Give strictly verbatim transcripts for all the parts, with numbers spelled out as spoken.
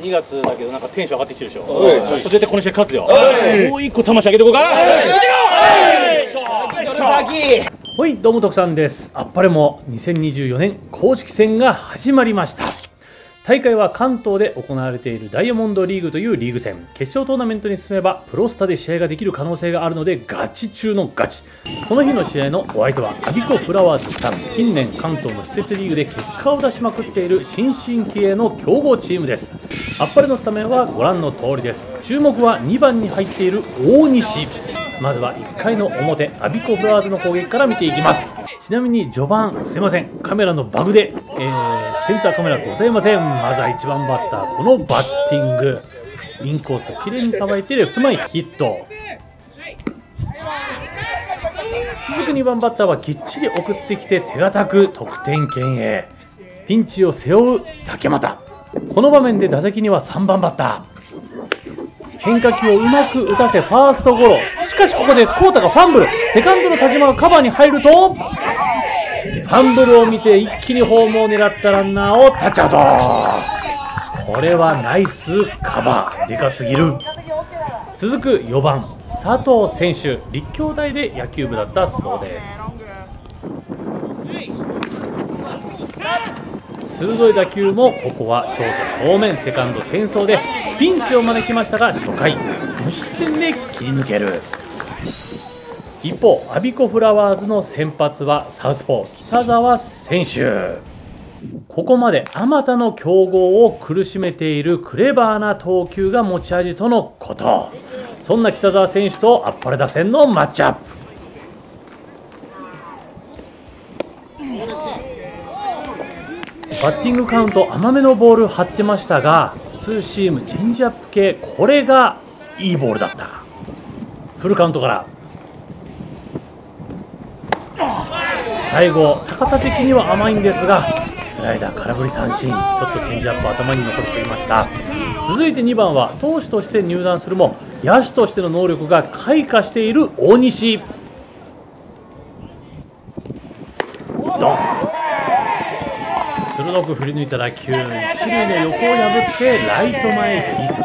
にがつだけどなんかテンション上がってきてるでしょ。絶対この試合勝つよ。もう一個魂上げてこうか。 はい、どうも徳さんです。あっぱれもにせんにじゅうよねん公式戦が始まりました。大会は関東で行われているダイヤモンドリーグというリーグ戦。決勝トーナメントに進めばプロスタで試合ができる可能性があるのでガチ中のガチ。この日の試合のお相手はアビコフラワーズさん。近年関東の施設リーグで結果を出しまくっている新進気鋭の強豪チームです。あっぱれのスタメンはご覧の通りです。注目はにばんに入っている大西。まずはいっかいの表、アビコフラワーズの攻撃から見ていきます。ちなみに序盤、すいません、カメラのバグで、えー、センターカメラございません。まずはいちばんバッター、このバッティング、インコースをきれいにさばいてレフト前ヒット。続くにばんバッターはきっちり送ってきて手堅く得点圏へ。ピンチを背負う竹俣。この場面で打席にはさんばんバッター。変化球をうまく打たせファーストゴロ。しかしここでコータがファンブル。セカンドの田島がカバーに入るとファンブルを見て一気にホームを狙ったランナーをタッチアウト。これはナイスカバー、でかすぎる。続くよばん佐藤選手、立教大で野球部だったそうです。鋭い打球もここはショート正面、セカンド転送でピンチを招きましたが初回無失点で切り抜ける。一方アビコフラワーズの先発はサウスポー北澤選手。ここまであまたの強豪を苦しめているクレバーな投球が持ち味とのこと。そんな北澤選手とあっぱれ打線のマッチアップ。バッティングカウント甘めのボール張ってましたが、ツーシームチェンジアップ系、これがいいボールだった。フルカウントから最後高さ的には甘いんですがスライダー空振り三振。ちょっとチェンジアップ頭に残りすぎました。続いてにばんは投手として入団するも野手としての能力が開花している大西。ドン。鋭く振り抜いた打球、一塁の横を破ってライト前ヒッ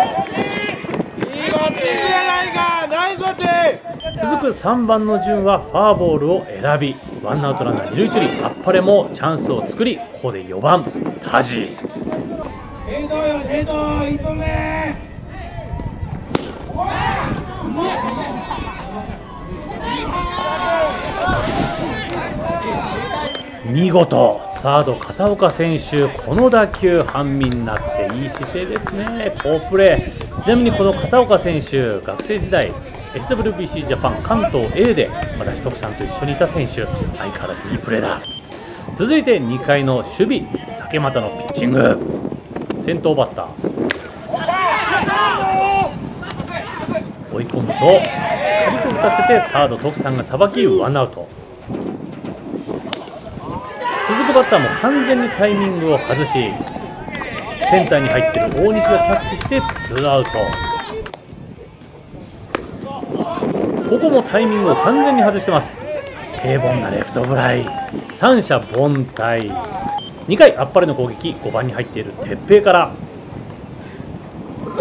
ト。続くさんばんの順はファーボールを選びワンアウトランナーにるいいちるい。あっぱれもチャンスを作り、ここでよばん田地。見事サード片岡選手、この打球半身になっていい姿勢ですね。好プレー。ちなみにこの片岡選手、学生時代 エスダブリュービーシー ジャパン関東 A で私徳さんと一緒にいた選手。相変わらずいいプレーだ。続いてにかいの守備、竹俣のピッチング。先頭バッター追い込むとしっかりと打たせてサード徳さんがさばきワンアウト。続くバッターも完全にタイミングを外しセンターに入っている大西がキャッチしてツーアウト。ここもタイミングを完全に外してます。平凡なレフトフライ。三者凡退。にかいあっぱれの攻撃、ごばんに入っている鉄平から、こ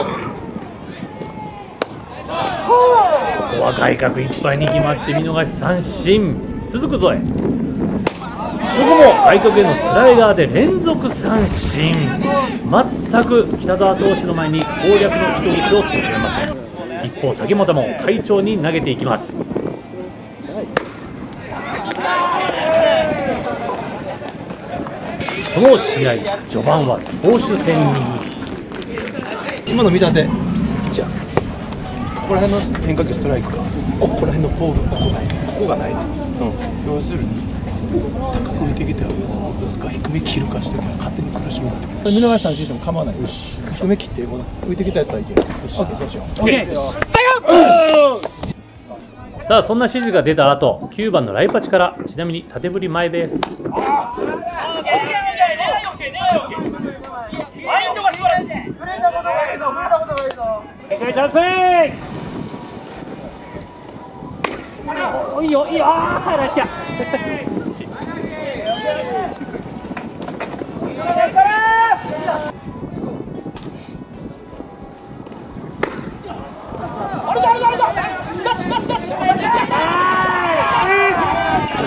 こは外角いっぱいに決まって見逃し三振。続くぞえ。ここも外角へのスライダーで連続三振。全く北澤投手の前に攻略の糸口を作れません。一方竹俣も快調に投げていきます。この試合序盤は投手戦に今の見たてピッチャー、ここら辺の変化球ストライクか、ここら辺のボール、ここないね、ここがないね、うん、要するに高く浮いてきては打つ、打つか低め切るかしてから勝手に苦しむ。見逃し三振しても構わない。低め切って浮いてきたやつはいける。オッケー、そうしよう。オッケー。 さあそんな指示が出た後、きゅうばんのライパチから、ちなみに縦振り前です。いいよいいよ、ああナイスキャッ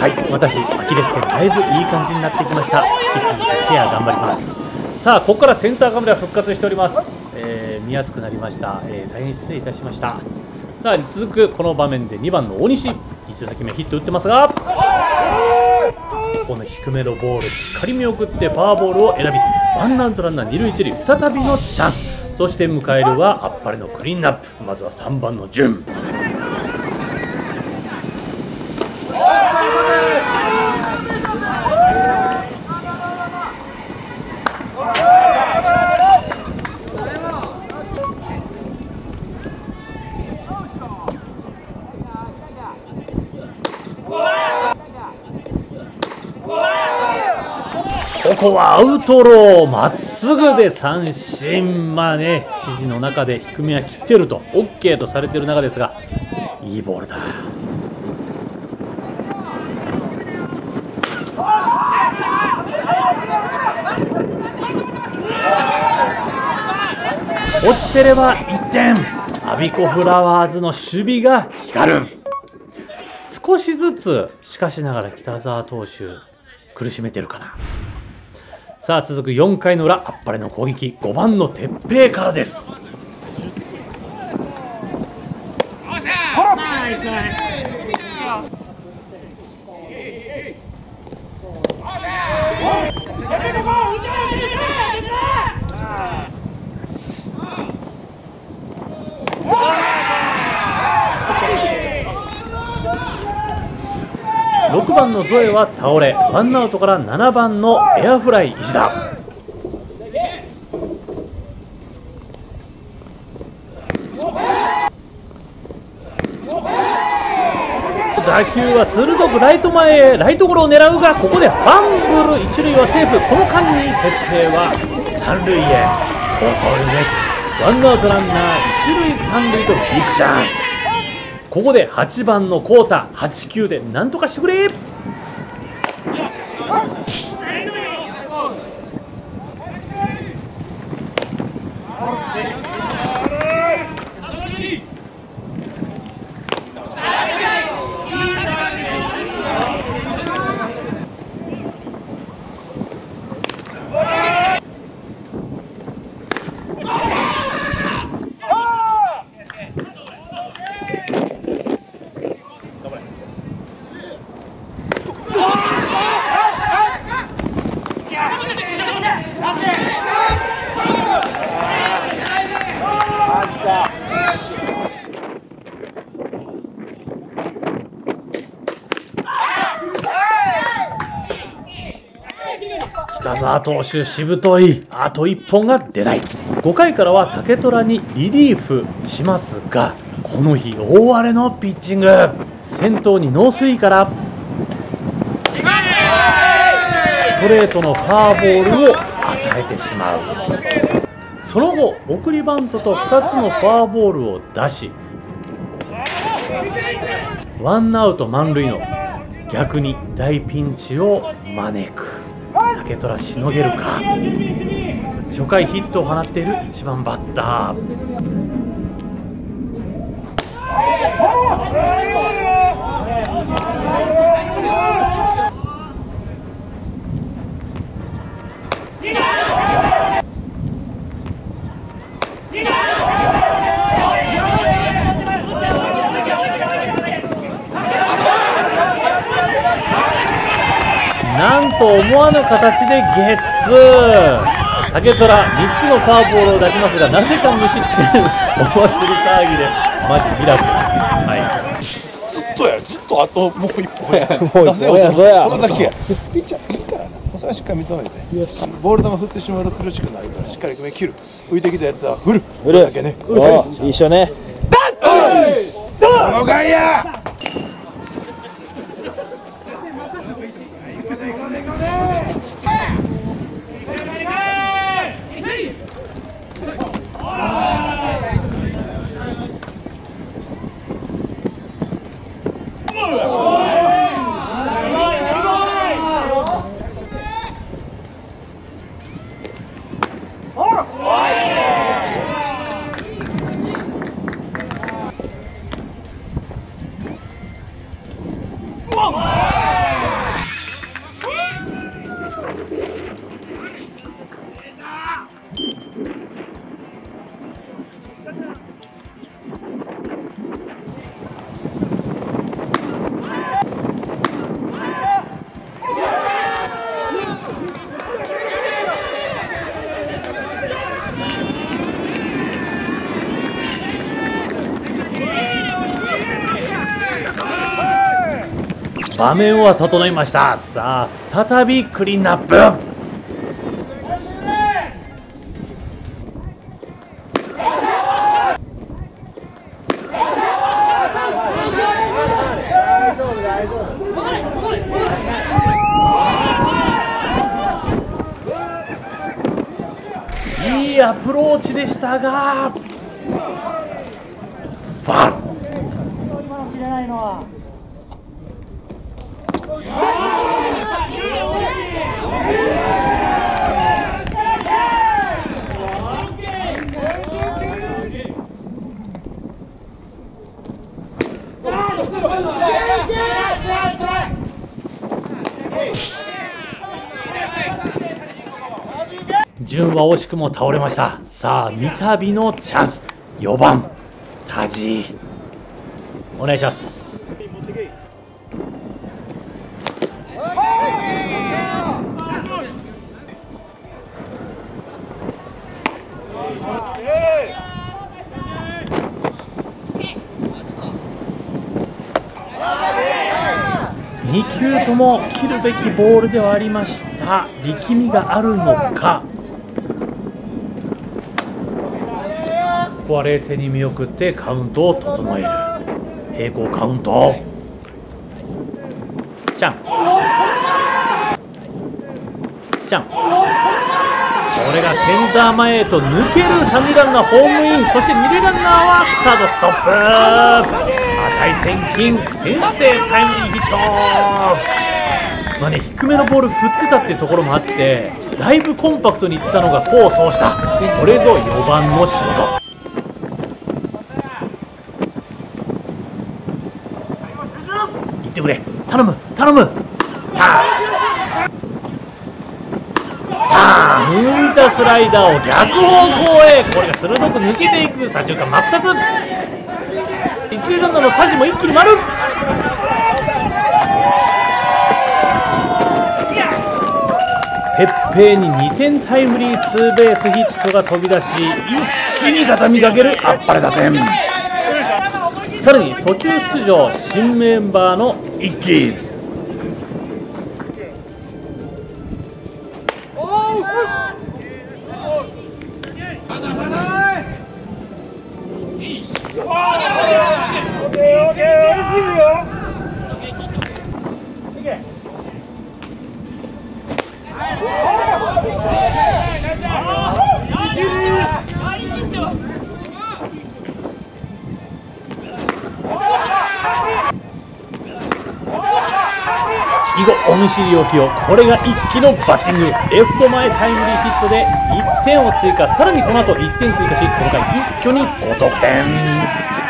はい、私アキレス腱だいぶいい感じになってきました。引き続きケア頑張ります。さあここからセンターカメラ復活しております。えー、見やすくなりました、えー、大変失礼いたしました。さあ続くこの場面でにばんの大西、いち打席目ヒット打ってますが、この低めのボールしっかり見送ってフォアボールを選び、ワンアウトランナー二塁一塁、再びのチャンス。そして迎えるはあっぱれのクリーンアップ。まずはさんばんの潤。ここはアウトロー、まっすぐで三振。まあね、指示の中で低めは切ってると オーケー とされている中ですが、いいボールだ。落ちてればいってん。アビコフラワーズの守備が光る。少しずつしかしながら北澤投手苦しめてるかな。さあ続くよんかいの裏、あっぱれの攻撃、ごばんの鉄平からです。ろくばんのゾエは倒れ、ワンアウトからななばんのエアフライ石田。打球は鋭くライト前へ、ライトゴロを狙うが、ここでファンブル、一塁はセーフ。この間に鉄平は三塁へ好走塁です。ワンアウトランナー一塁三塁とビッグチャンス。ここではちばんのコータ、はちきゅうでなんとかしてくれ。北澤投手しぶとい、あといっぽんが出ない。ごかいからは竹虎にリリーフしますが、この日大荒れのピッチング。先頭にノースイーからストレートのフォアボールを与えてしまう。その後送りバントとふたつのフォアボールを出し、ワンアウト満塁の逆に大ピンチを招く。竹虎しのげるか。初回ヒットを放っているいちばんバッター。なんと思わぬ形でゲッツー。竹虎みっつのフォアボールを出しますが、なぜか無失点。お祭り騒ぎです。マジミラクル。はい、 ずっとや、ずっとあともう一歩や。 もう一歩や、 それだけや。ピッチャーいいからな。それはしっかり認めて。ボール球振ってしまうと苦しくなるから、しっかり目切る。浮いてきたやつは振る。 振るだけね。 一緒ね。 この外野。 場面は整いました。さあ再びクリーンアップ。いいアプローチでしたがファウル。順は惜しくも倒れました。さあ三度のチャンス、よばんタジお願いします。に球とも切るべきボールではありました。力みがあるのか。ここは冷静に見送ってカウントを整える。平行カウント。ちゃんちゃん、これがセンター前へと抜ける。三塁ランナーホームイン、そして二塁ランナーはサードストップ。値千金、先制タイムリーヒット。まあね、低めのボール振ってたっていうところもあって、だいぶコンパクトにいったのが功を奏した。これぞよばんの仕事。いってくれ、頼む頼む。ターンターン、浮いたスライダーを逆方向へ。これが鋭く抜けていく。左中間真っ二つ。一塁ランナーの田地も一気に丸。ペッペーににてんタイムリーツーベースヒットが飛び出し、一気に畳みかけるあっぱれ打線。さらに途中出場新メンバーの一気。以後お見知りおきを。これが一気のバッティング。レフト前タイムリーヒットでいってんを追加。さらにこの後いってん追加し、この回一挙にご得点。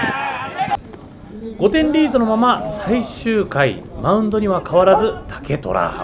ごてんリードのまま最終回、マウンドには変わらず竹虎。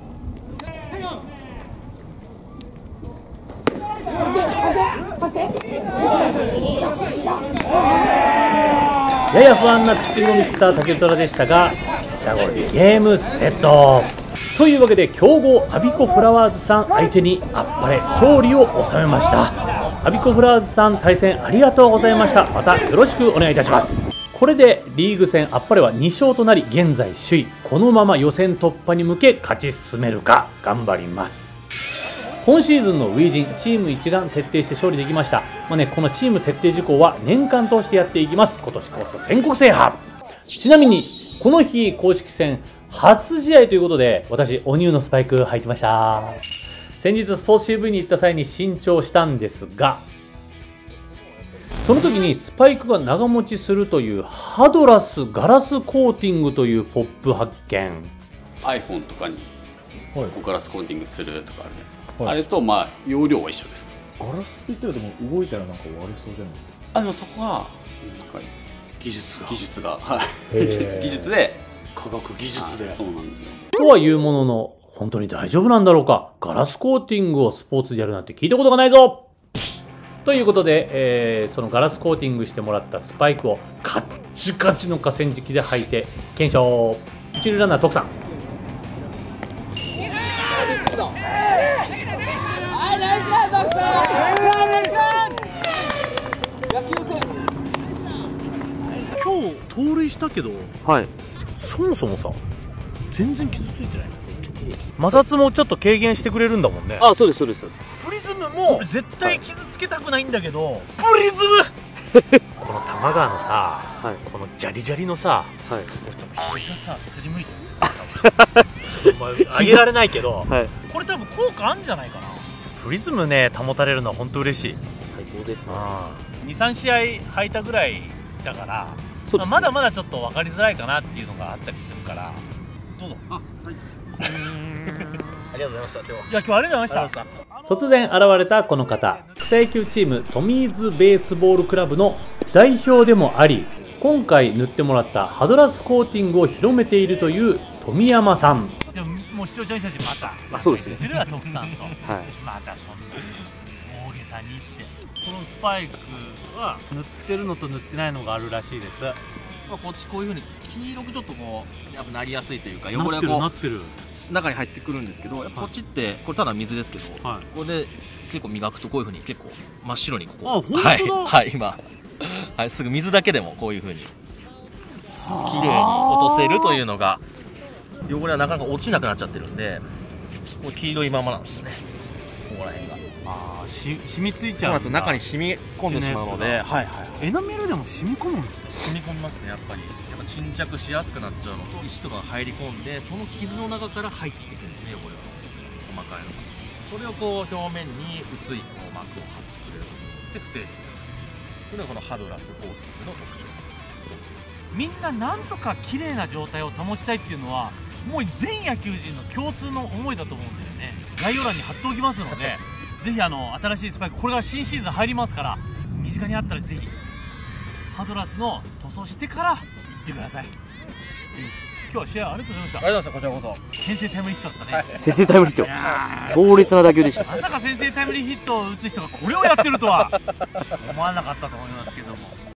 やや不安なピッチングを見せた竹虎でしたが、ピッチャーゴロでゲームセット。というわけで強豪アビコフラワーズさん相手にあっぱれ勝利を収めました。アビコフラワーズさん対戦ありがとうございました。またよろしくお願いいたします。これでリーグ戦あっぱれはに勝となり、現在首位。このまま予選突破に向け勝ち進めるか頑張ります。今シーズンの初陣、チーム一丸徹底して勝利できました。まあね、このチーム徹底事項は年間通してやっていきます。今年こそ全国制覇。ちなみにこの日公式戦初試合ということで、私おニューのスパイク履いてました。先日スポーツ シーブイ に行った際に新調したんですが、その時にスパイクが長持ちするというハドラスガラスコーティングというポップ発見。 iPhone とかにガラスコーティングするとかあるじゃないですか。 はい、 あれとまあ容量は一緒です。 ガラスって言ってるでも動いたらなんか割れそうじゃないですか。 あ、でもそこはなんか技術が技術がはい技術で科学技術で。 そうなんですよ。 とはいうものの、本当に大丈夫なんだろうか。ガラスコーティングをスポーツでやるなんて聞いたことがないぞ。ということで、えー、そのガラスコーティングしてもらったスパイクをカッチカチの河川敷で履いて検証。一塁ランナー徳さん。今日盗塁したけど、 はい。 そもそもさ、 全然傷ついてない。摩擦もちょっと軽減してくれるんだもんね。 あ、そうですそうですそうです。 プリズムも絶対傷つけたくないんだけど、プリズムこの玉川のさ、はい、このジャリジャリのさ、はい、俺多分膝さすりむいてるんですよ。上げられないけど、はい、これ多分効果あるんじゃないかな。プリズムね保たれるのは本当嬉しい。 最高ですね。 にさん試合履いたぐらいだから、ね、まだまだちょっと分かりづらいかなっていうのがあったりするから、どうぞ。あ、はい。ありがとうございました。今日。いや今日ありがとうございました。突然現れたこの方、草野球チームトミーズベースボールクラブの代表でもあり、今回塗ってもらったハドラスコーティングを広めているという富山さん。でももう視聴者の人たちまた、 あ、そうですね。 それは徳さんと、はい、またそんな大げさに言って、このスパイクは塗ってるのと塗ってないのがあるらしいです。 こっちこういうふうに黄色くちょっとこうやっぱなりやすいというか、汚れがこう中に入ってくるんですけど、やっぱこっちってこれただ水ですけど、はい、これで結構磨くとこういうふうに結構真っ白にここ、あ、本当だ、はい、はい、今はい、すぐ水だけでもこういうふうに綺麗に落とせるというのが、汚れはなかなか落ちなくなっちゃってるんで、これ黄色いままなんですよね、ここら辺が。 ああ、し染みついちゃうんだ。 そうなんです、中に染み込んでしまうので、はいはい、 エナメルでも染み込むんですね。 染み込みますね、やっぱり。やっぱ沈着しやすくなっちゃうのと、石とかが入り込んで、その傷の中から入っていくんですね、汚れが、細かいのが。それをこう表面に薄いこう膜を貼ってくれるで防いでいく。これがこのハドラスコーティングの特徴です。 みんななんとか綺麗な状態を保ちたいっていうのは、もう全野球人の共通の思いだと思うんだよね。概要欄に貼っておきますのでぜひあの新しいスパイク、これが新シーズン入りますから、身近にあったらぜひハドラスの塗装してから行ってください。ぜひ。今日は試合ありがとうございました。 ありがとうございました。こちらこそ。 先制タイムリーヒットだったね。はい、 先制タイムリーヒット。強烈な打球でした。 まさか先制タイムリーヒットを打つ人がこれをやってるとは思わなかったと思いますけども。